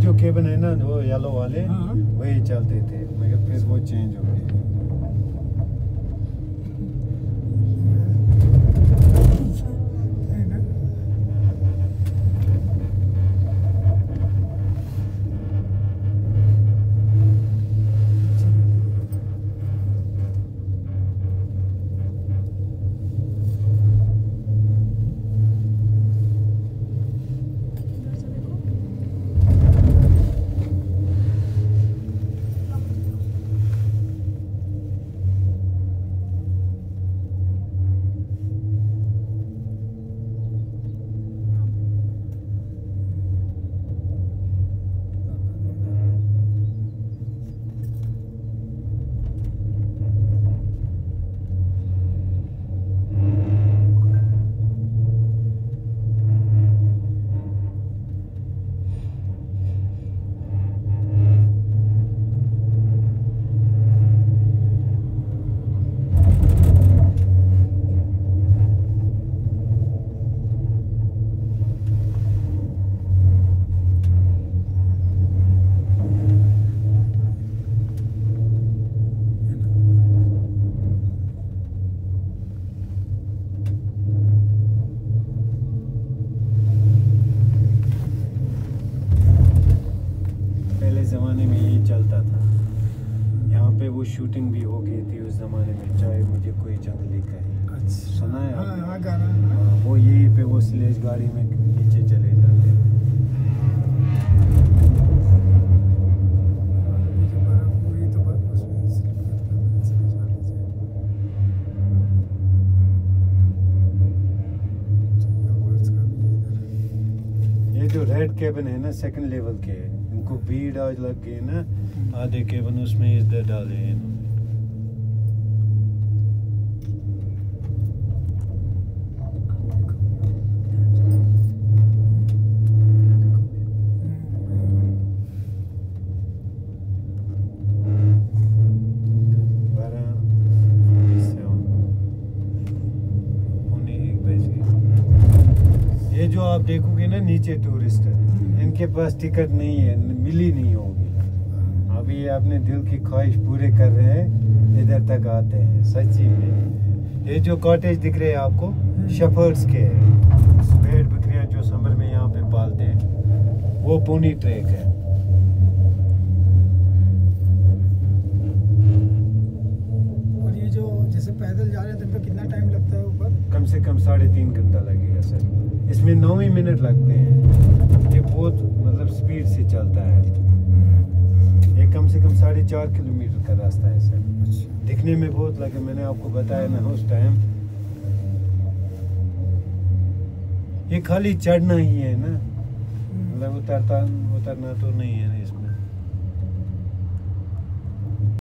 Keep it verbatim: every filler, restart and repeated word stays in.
जो केबिन है ना वो येलो वाले हाँ। वही चलते थे, मगर फिर वो चेंज हो गए। ज़माने में यही चलता था। यहाँ पे वो शूटिंग भी हो गई थी उस ज़माने में, चाहे मुझे कोई जंगली कहे। अच्छा। सुना है हाँ, आपने? हाँ, गाना। हाँ, वो यहीं पे वो स्लेज गाड़ी में नीचे चले जाते हैं। ये जो रेड केबिन है ना सेकंड लेवल के, इनको भीड़ आज लग गई ना, आधे केबिन उसमें इधर डाले हैं इन्होंने। ये जो आप देखोगे ना नीचे टूरिस्ट है, इनके पास टिकट नहीं है, मिली नहीं होगी। अभी ये अपने दिल की ख्वाहिश पूरे कर रहे हैं, इधर तक आते हैं सच्ची में। ये जो कॉटेज दिख रहे हैं आपको शेफर्ड्स के हैं, भेड़ बकरियां जो समर में यहाँ पे पालते हैं, वो पोनी ट्रैक है। और ये जो जैसे पैदल जा रहे हैं तो इनका कितना टाइम लगता है ऊपर? कम से कम साढ़े तीन घंटा लगेगा सर, इसमें नौ ही मिनट लगते हैं। ये बहुत मतलब स्पीड से चलता है। ये कम से कम साढ़े चार किलोमीटर का रास्ता है सर। अच्छा। दिखने में बहुत लगे, मैंने आपको बताया ना उस टाइम। ये खाली चढ़ना ही है ना, मतलब उतरता उतरना तो नहीं है इसमें।